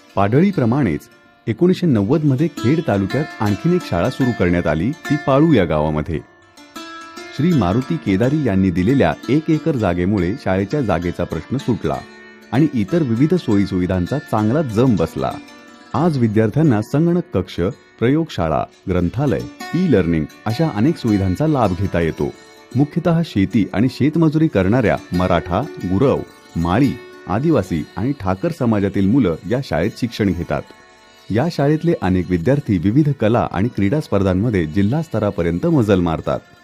पाडळीप्रमाणेच 1990 मध्ये खेड तालुक्यात आणखीन एक शाळा सुरू करण्यात आली, ती पाळू या गावामध्ये. श्री मारुती केदारी यांनी दिलेल्या 1 एकर जागेमुळे शाळेच्या जागेचा प्रश्न सुटला आणि इतर विविध सोयीसुविधांचा चांगला जम बसला. आज विद्यार्थ्यांना संगणक कक्ष, प्रयोगशाळा, ग्रंथालय, ई-लर्निंग अशा अनेक सुविधांचा लाभ घेता येतो. मुख्यतः शेती आणि शेतमजुरी करणाऱ्या मराठा, गुरव, माळी, आदिवासी आणि ठाकर समाजातील मुलं या शाळेत शिक्षण घेतात. या शाळेतले अनेक विद्यार्थी विविध कला आणि क्रीडा स्पर्धांमध्ये जिल्हा स्तरापर्यंत मजल मारतात.